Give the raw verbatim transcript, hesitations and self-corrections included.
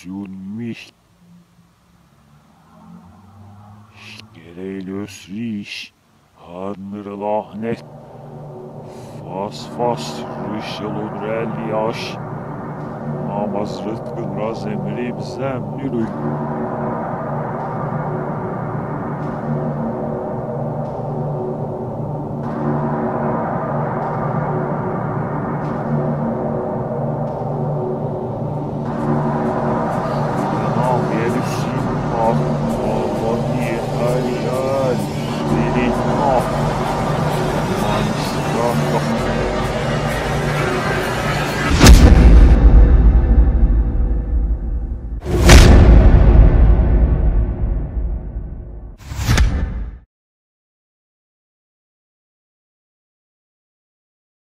Sion mich. Skerelius rish. Hadner lahnet. Fas fas rışelun reliaş. Namaz rıtkın razemrim zemnülü. Nam yelusin ah. Allah niye